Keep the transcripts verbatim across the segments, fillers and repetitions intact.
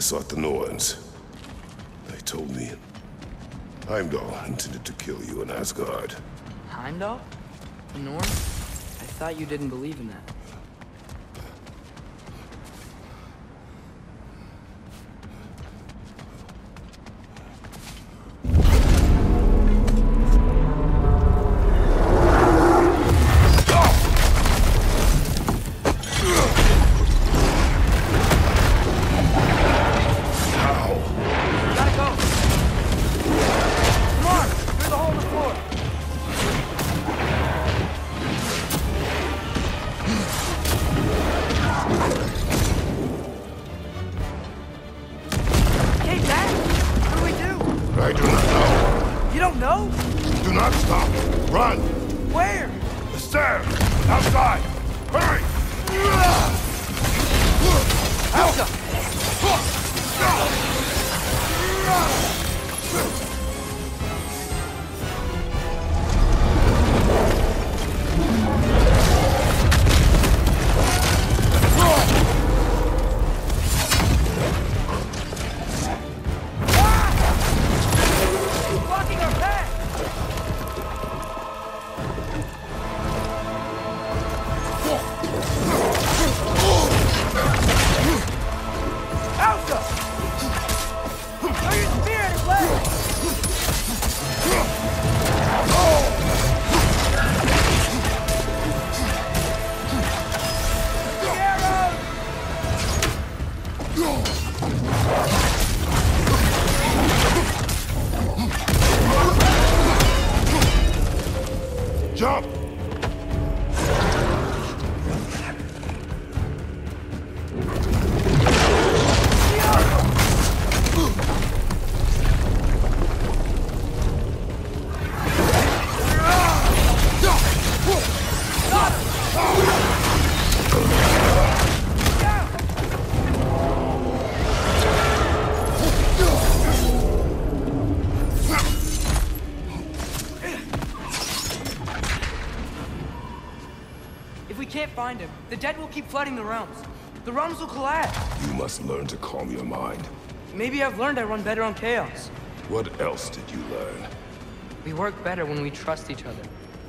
sought the Norns. They told me Heimdall intended to kill you in Asgard. Heimdall? The Norn? I thought you didn't believe in that. Jump! Find him. The dead will keep flooding the realms. The realms will collapse. You must learn to calm your mind. Maybe I've learned I run better on chaos. What else did you learn? We work better when we trust each other.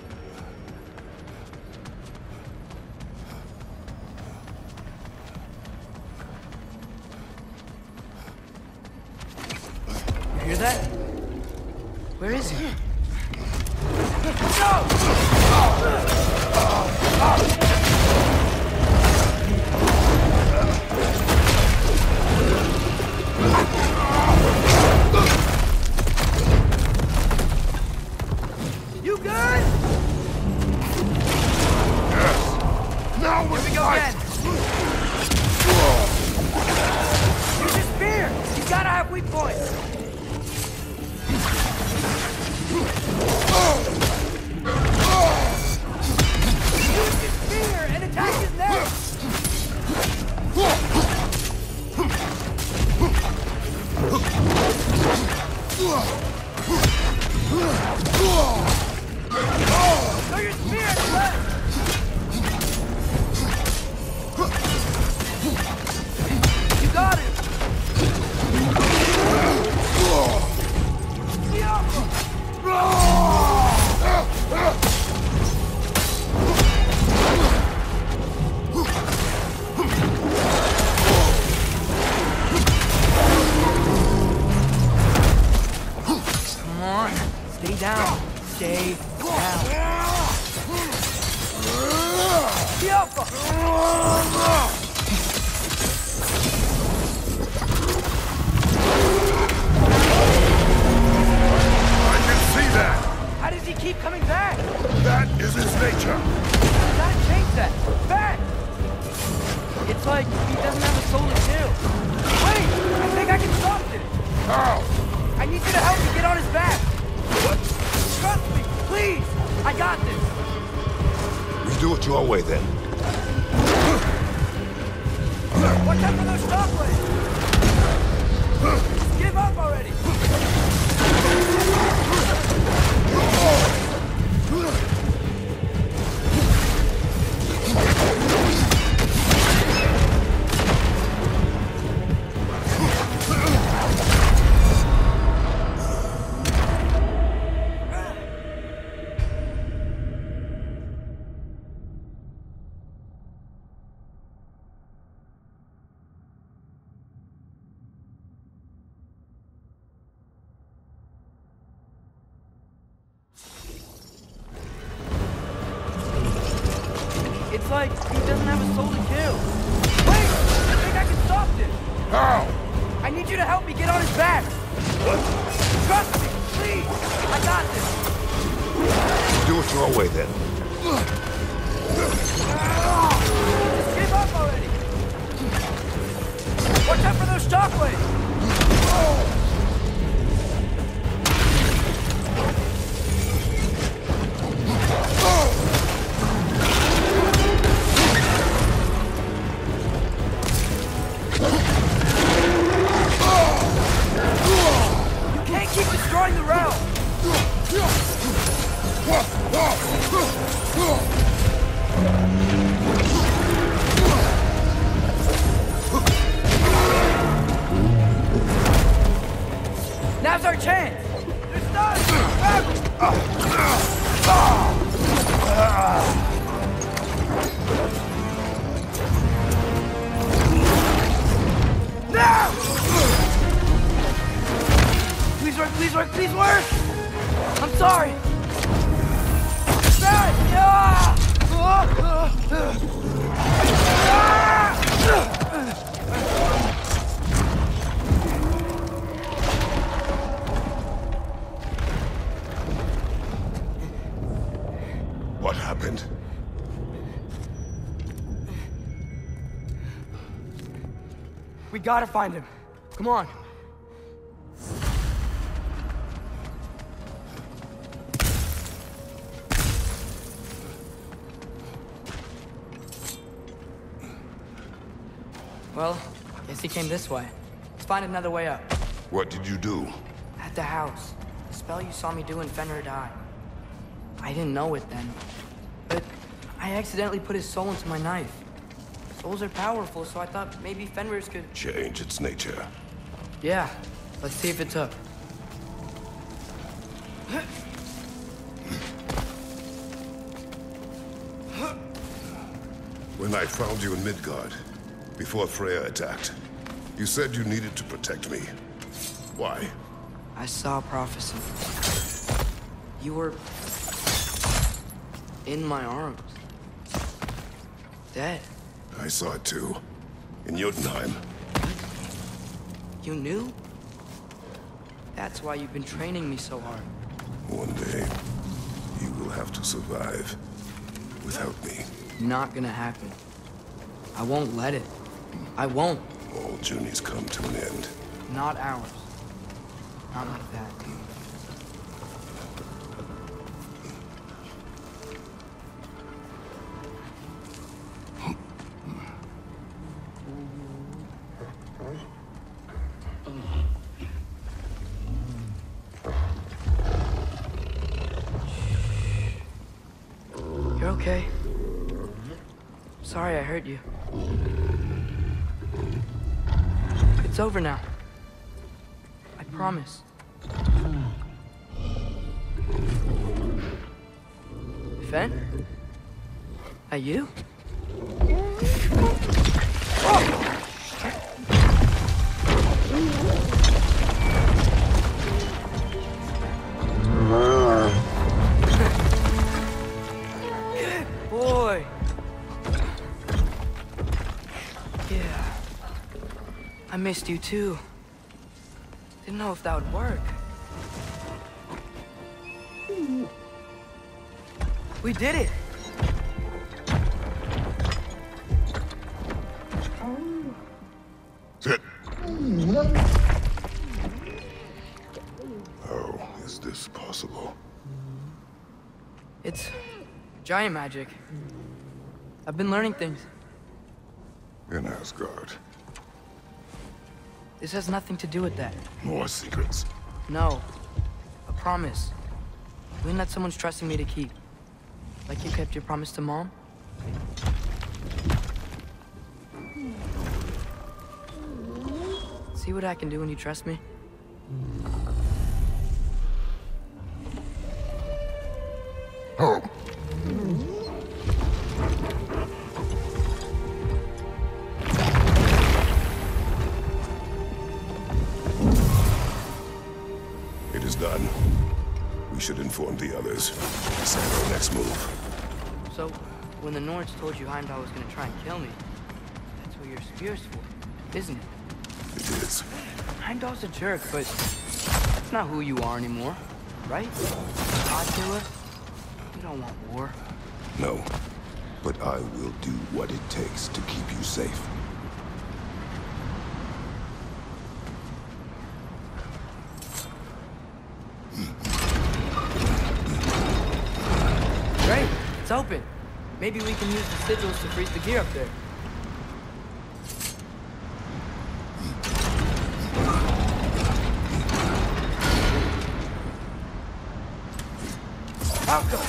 You hear that? Where is he? You good? Yes. Now we're we go again. Use your spear. He's gotta have weak points. Use your spear and attack his neck. Throw your spear at the left! You got it! Come on, stay down. Stay down. Alpha! I can see that! How does he keep coming back? That is his nature! You gotta change that! Back! It's like he doesn't have a soul to kill. Wait! I think I can stop this! How? I need you to help me get on his back! What? Trust me, please! I got this! We do it your way, then. Watch out for those shockwaves! Just give up already! like he doesn't have a soul to kill. Wait! I think I can stop this! How? I need you to help me get on his back! What? Trust me, please! I got this! Do it your way, then. Just give up already! Watch out for those shockwaves! You can't keep destroying the realm! Now's our chance! There's Now! Please work, please work, please work! I'm sorry! Dad! Yeah! What happened? We gotta find him. Come on. Well, guess he came this way. Let's find another way up. What did you do? At the house. The spell you saw me do when Fenrir died. I didn't know it then, but I accidentally put his soul into my knife. Souls are powerful, so I thought maybe Fenrir's could... Change its nature. Yeah, let's see if it took. When I found you in Midgard, before Freya attacked, you said you needed to protect me. Why? I saw a prophecy. You were... in my arms. Dead. I saw it too. In Jotunheim. You knew? That's why you've been training me so hard. One day, you will have to survive without me. Not gonna happen. I won't let it. I won't. All journeys come to an end. Not ours. Not like that. You're okay. Sorry I hurt you. It's over now. I promise. Fen? Are you? Boy. Yeah. I missed you too. Didn't know if that would work. We did it! Sit. How is this possible? It's giant magic. I've been learning things. In Asgard. This has nothing to do with that. More secrets. No. A promise. One that someone's trusting me to keep. Like you kept your promise to Mom? See what I can do when you trust me? Oh. It is done. We should inform the others. Decide our next move. So, when the Nords told you Heimdall was gonna try and kill me, that's what your spear's for, isn't it? It is. Heimdall's a jerk, but that's not who you are anymore, right? God killer? You don't want war. No, but I will do what it takes to keep you safe. Great, it's open. Maybe we can use the sigils to freeze the gear up there. Falco!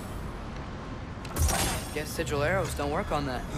Guess sigil arrows don't work on that.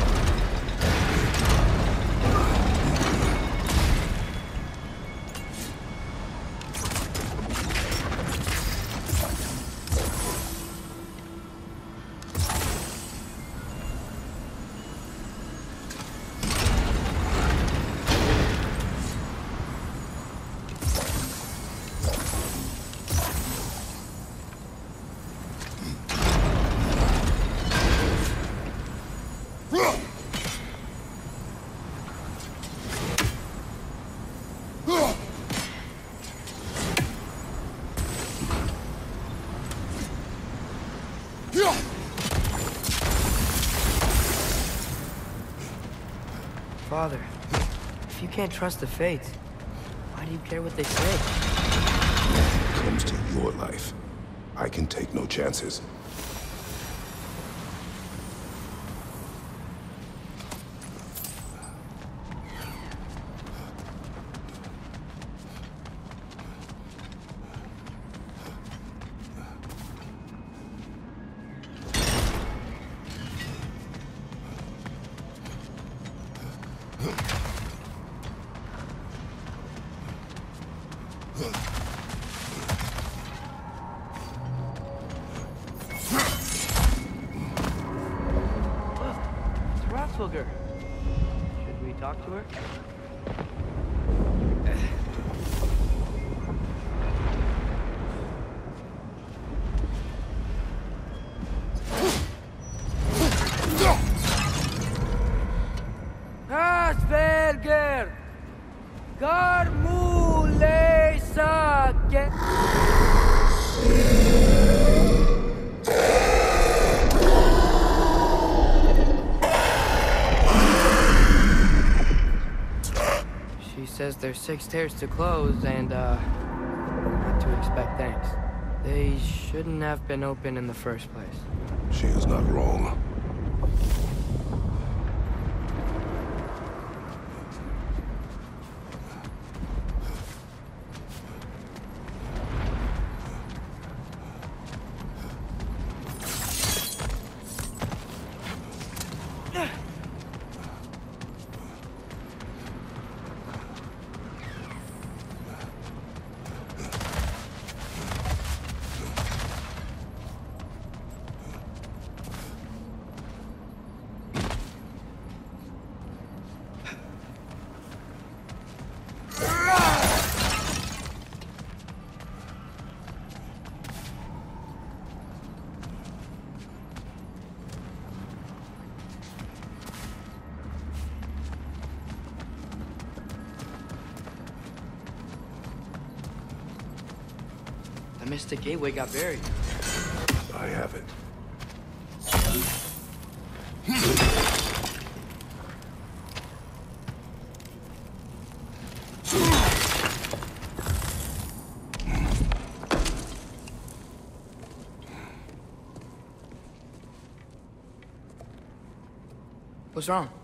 Father, if you can't trust the fates, why do you care what they say? When it comes to your life, I can take no chances. Should we talk to her? Asperger! Garmule sake! She says there's six stairs to close and, uh, not to expect thanks. They shouldn't have been open in the first place. She is not wrong. The Mystic Gateway got buried. I have it. What's wrong?